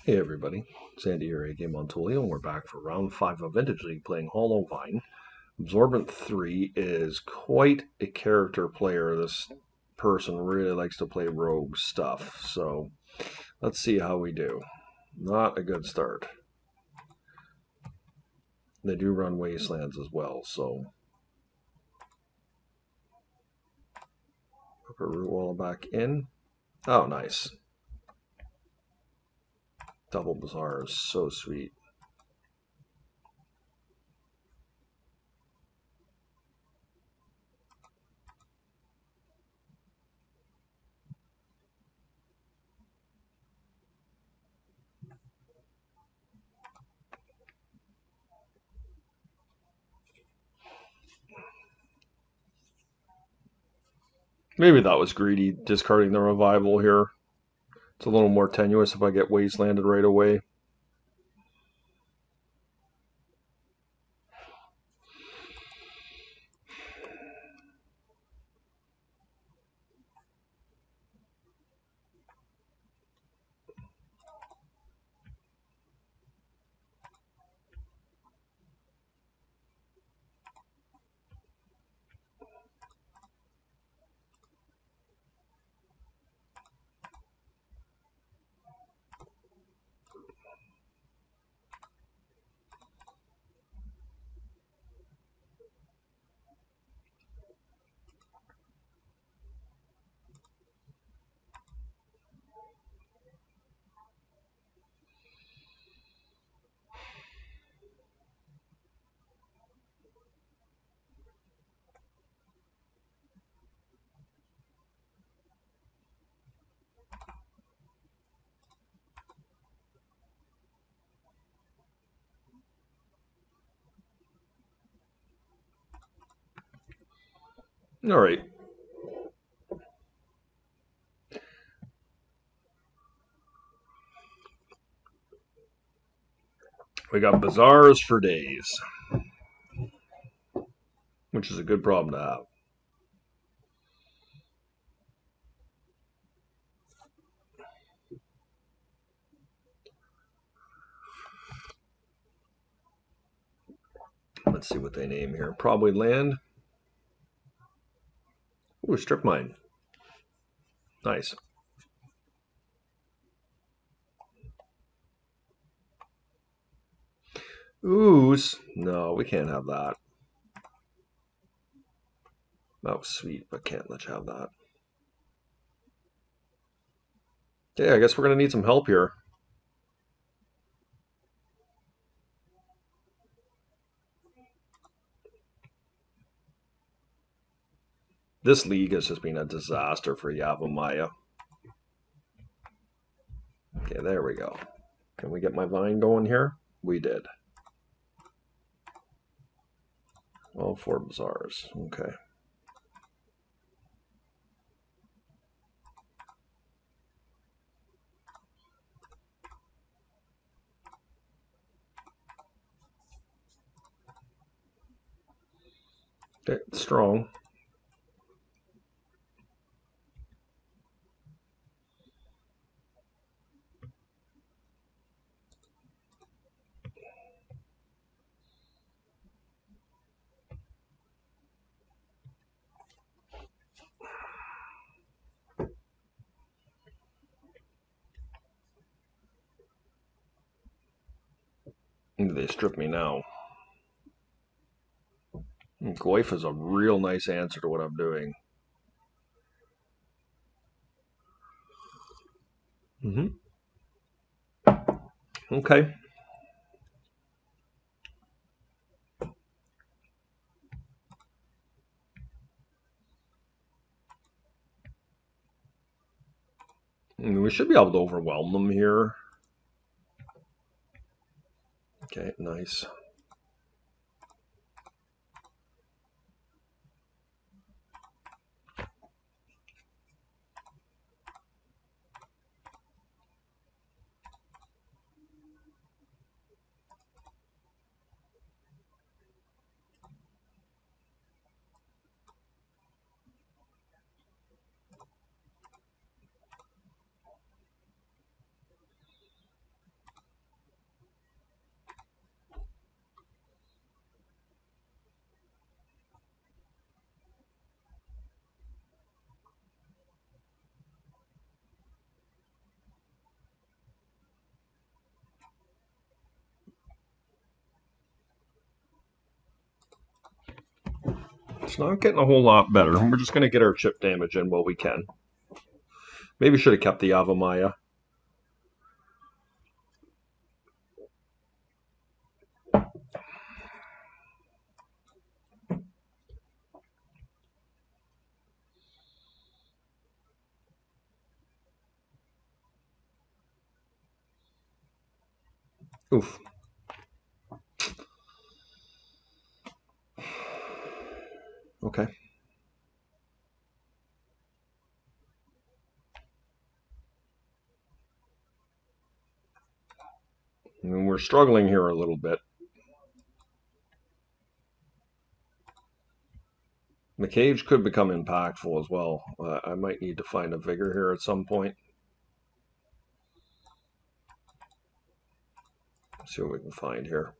Hey everybody, Sandy here, A Game on Tulio, and we're back for round 5 of Vintage League playing Hollow Vine. Absorbent 3 is quite a character player. This person really likes to play rogue stuff, so let's see how we do. Not a good start. They do run Wastelands as well, so put a Root Wall back in. Oh, nice. Double Bazaar is so sweet. Maybe that was greedy, discarding the Revival here. It's a little more tenuous if I get Wastelanded right away. All right. We got bazaars for days, which is a good problem to have. Let's see what they name here. Probably land. Ooh, strip mine. Nice. Ooze. No, we can't have that. That was sweet, but can't let you have that. Yeah, I guess we're going to need some help here. This league has just been a disaster for Yavimaya. Okay, there we go. Can we get my vine going here? We did. All 4 bazaars. Okay. Okay, strong. They strip me now. Goif is a real nice answer to what I'm doing. Okay. We should be able to overwhelm them here. Okay, nice. It's not getting a whole lot better. We're just going to get our chip damage in while we can. Maybe should have kept the Yavimaya. Oof. Okay. And we're struggling here a little bit. The cage could become impactful as well. I might need to find a vigor here at some point. Let's see what we can find here.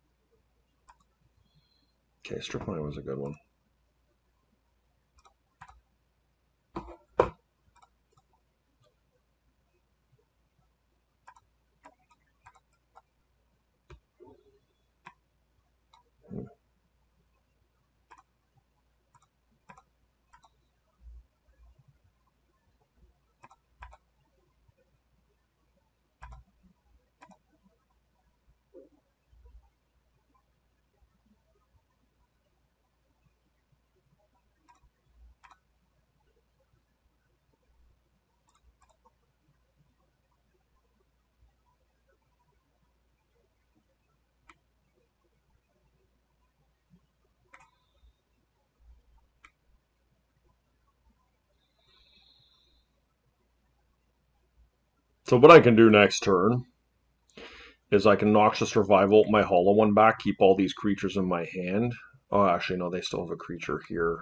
Okay, strip mine was a good one. So what I can do next turn is I can Noxious Revival my Hollow One back, keep all these creatures in my hand. Oh, actually, no, they still have a creature here.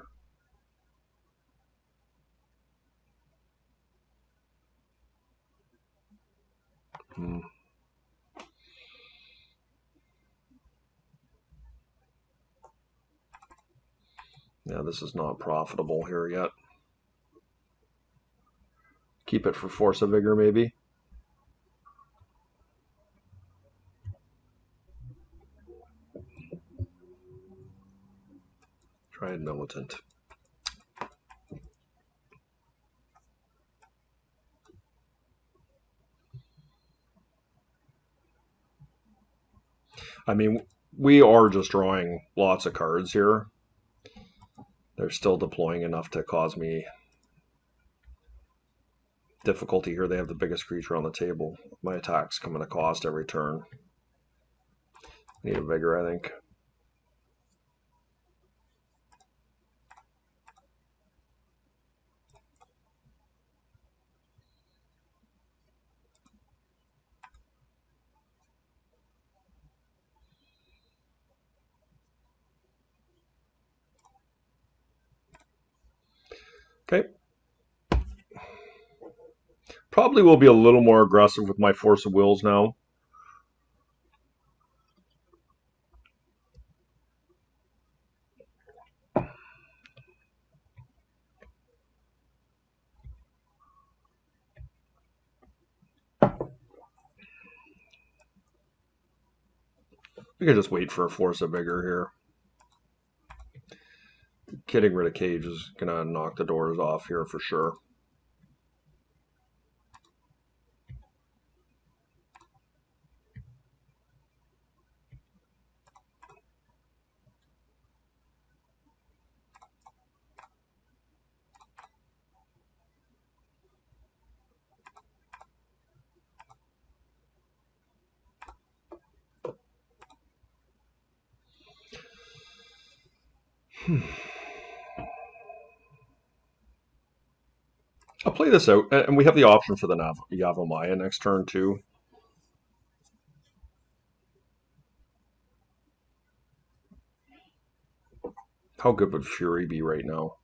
Hmm. Yeah, this is not profitable here yet. Keep it for Force of Vigor, maybe. Triad Militant. I mean, we are just drawing lots of cards here. They're still deploying enough to cause me difficulty here. They have the biggest creature on the table. My attack's coming to cost every turn. Need a Vigor, I think. Okay. Probably will be a little more aggressive with my Force of Wills now. We could just wait for a Force of Vigor here. Getting rid of Cage is going to knock the doors off here for sure. I'll play this out, and we have the option for the Yavimaya next turn too. How good would Fury be right now?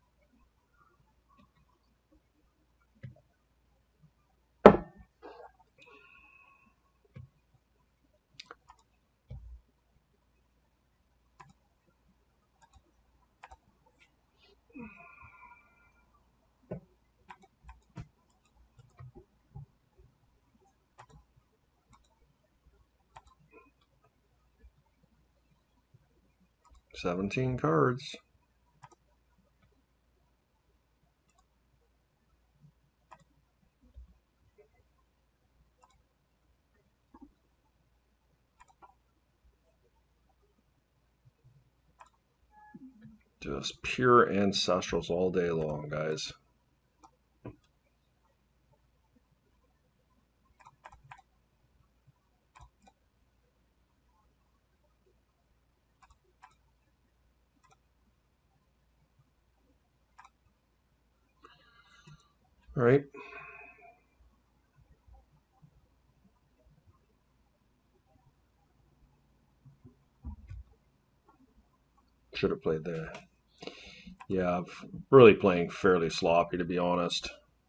$17 cards. Just pure ancestrals all day long, guys. All right. Should have played there. Yeah, I'm really playing fairly sloppy, to be honest.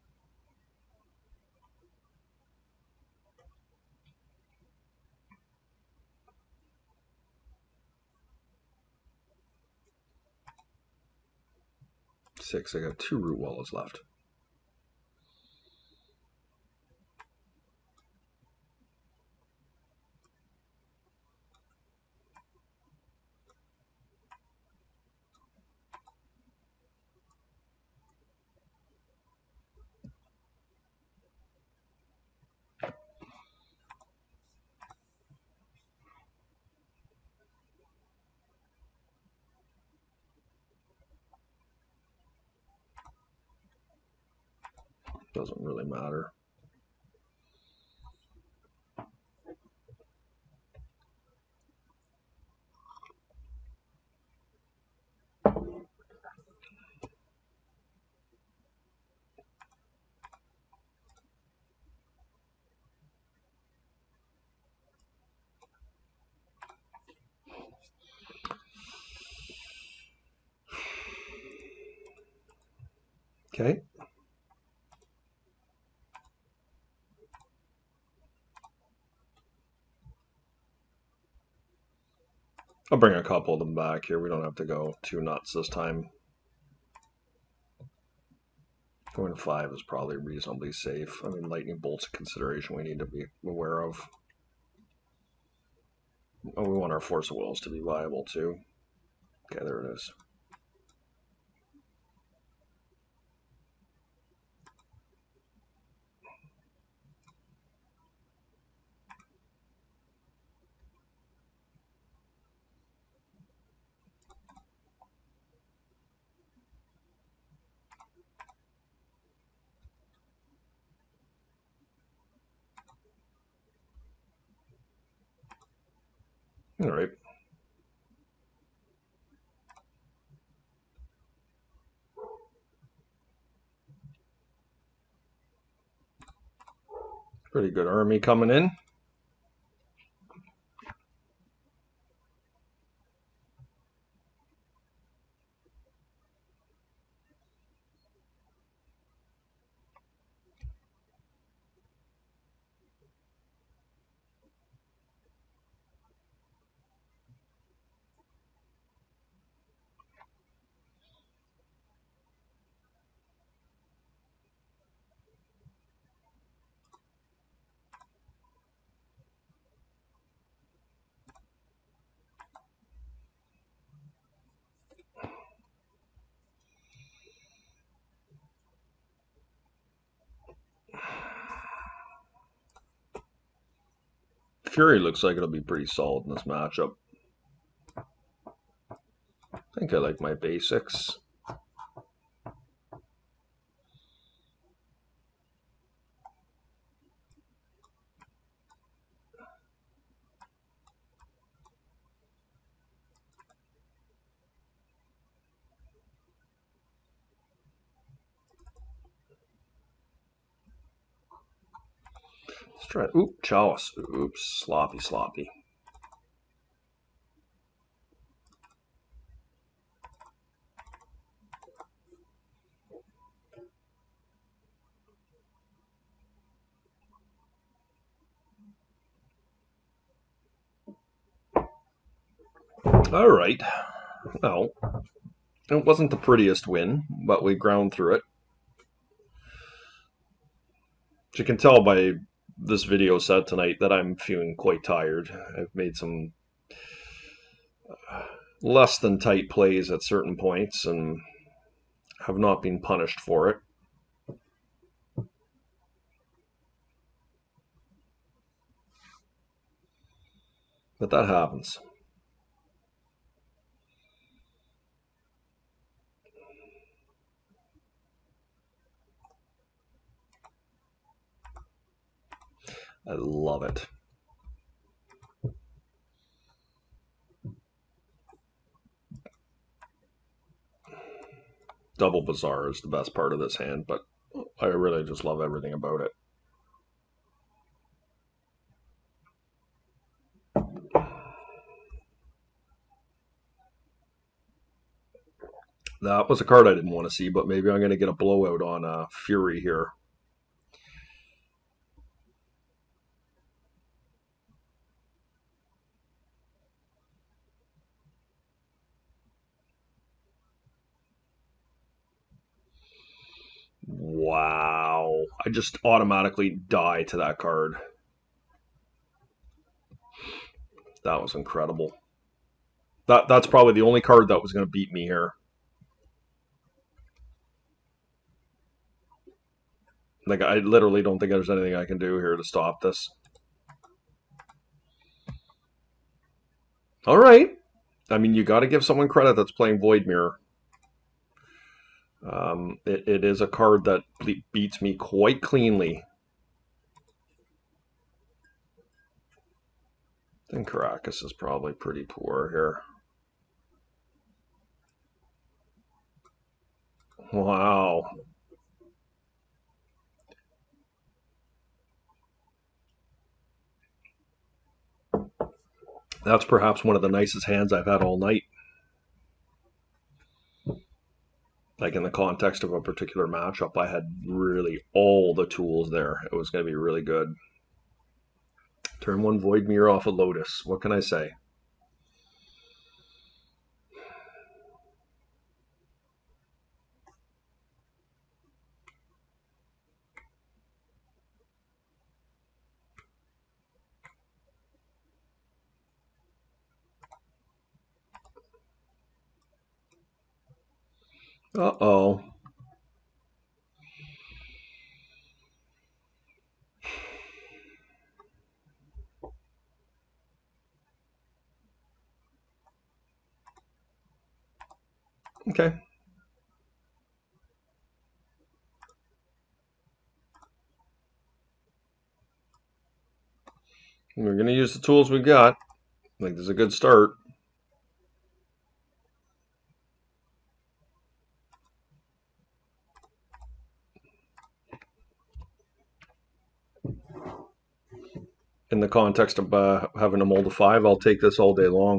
Six. I got 2 root wallows left. Doesn't really matter. Okay. I'll bring a couple of them back here. We don't have to go too nuts this time. Going to 5 is probably reasonably safe. I mean, lightning bolt's a consideration we need to be aware of. Oh, we want our force of wills to be viable too. Okay, there it is. All right. Pretty good army coming in. Fury looks like it'll be pretty solid in this matchup. I think I like my basics. Let's try. Oop, Chalice. Oops, sloppy, sloppy. All right. Well, it wasn't the prettiest win, but we ground through it. As you can tell by this video set tonight that I'm feeling quite tired. I've made some less than tight plays at certain points and have not been punished for it. But that happens. Double Bazaar is the best part of this hand, but I really just love everything about it. That was a card I didn't want to see, but maybe I'm going to get a blowout on Fury here. Wow. I just automatically die to that card. That was incredible. That's probably the only card that was going to beat me here. Like, I literally don't think there's anything I can do here to stop this. All right. I mean, you got to give someone credit that's playing Void Mirror. It is a card that beats me quite cleanly. I think Caracas is probably pretty poor here. Wow. That's perhaps one of the nicest hands I've had all night. Like in the context of a particular matchup, I had really all the tools there. It was going to be really good. Turn one Void Mirror off a Lotus. What can I say? Uh-oh. Okay. We're going to use the tools we got. Like, this is a good start. In the context of having a mold of 5, I'll take this all day long.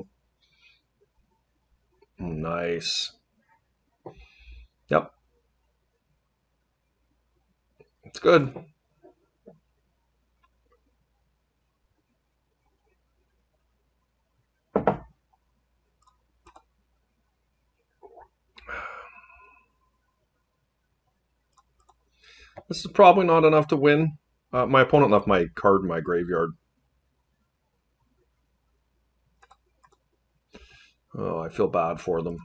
Nice. Yep. It's good. This is probably not enough to win. My opponent left my card in my graveyard. Oh, I feel bad for them.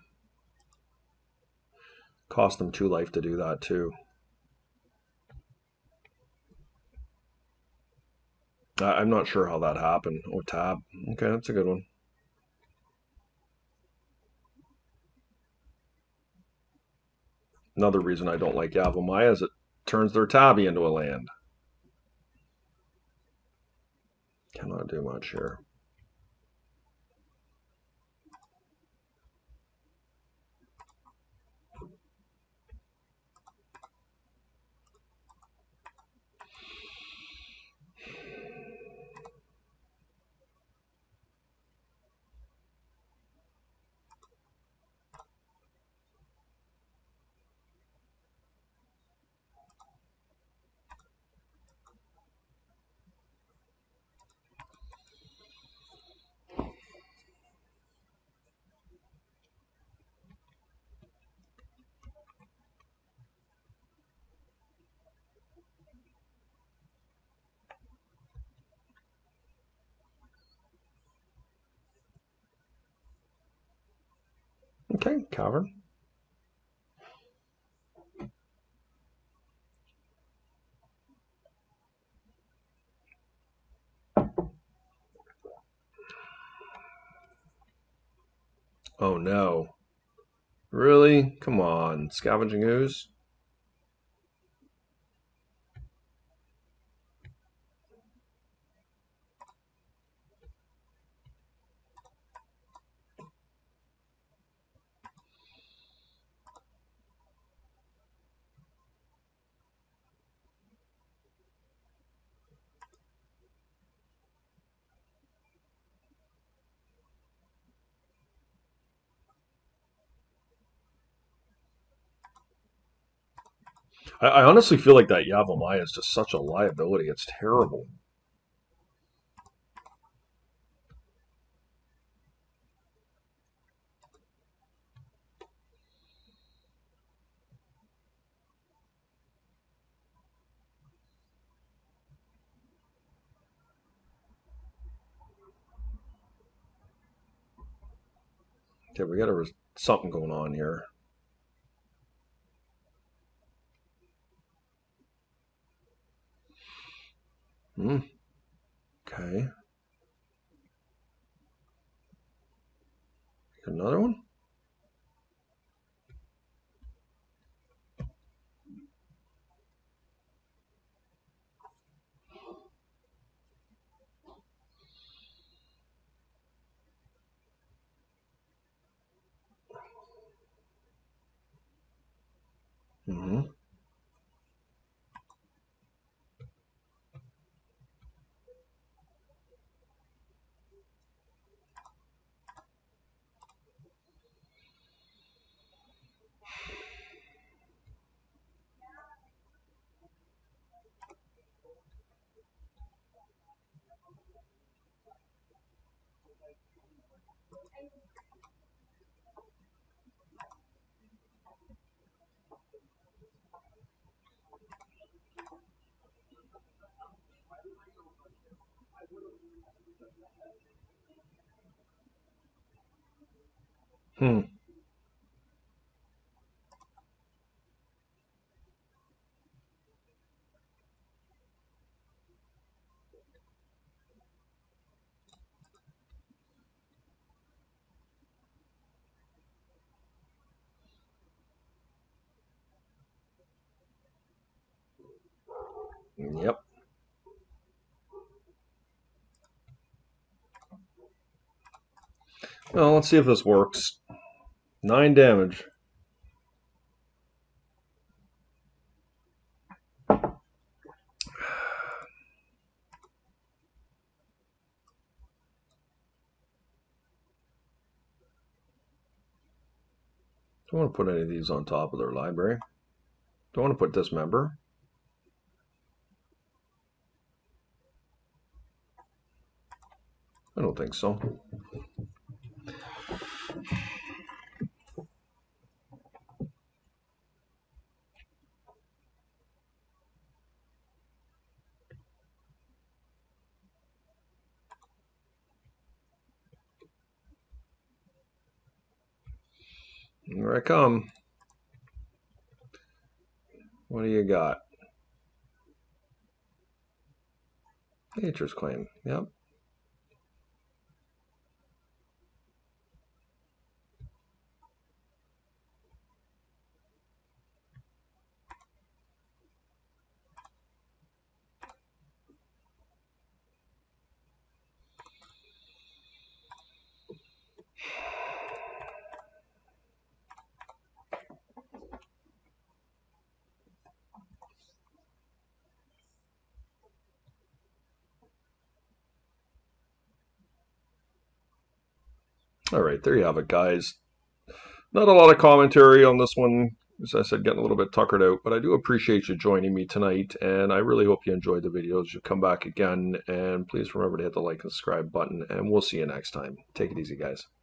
Cost them 2 life to do that, too. I'm not sure how that happened. Oh, tab. Okay, that's a good one. Another reason I don't like Yavimaya is it turns their tabby into a land. Cannot do much here. Okay, Cavern. Oh no. Really? Come on. Scavenging Ooze? I honestly feel like that Yavimaya is just such a liability. It's terrible. Okay, we got something going on here. Hmm. Okay. Another one? Mm-hmm. Hmm. Yep. Well, let's see if this works. 9 damage. Don't want to put any of these on top of their library. Don't want to put Dismember. I don't think so. Here I come. What do you got? Nature's Claim. Yep. All right, there you have it, guys. Not a lot of commentary on this one. As I said, getting a little bit tuckered out, but I do appreciate you joining me tonight, and I really hope you enjoyed the videos. You come back again, and please remember to hit the like and subscribe button, and we'll see you next time. Take it easy, guys.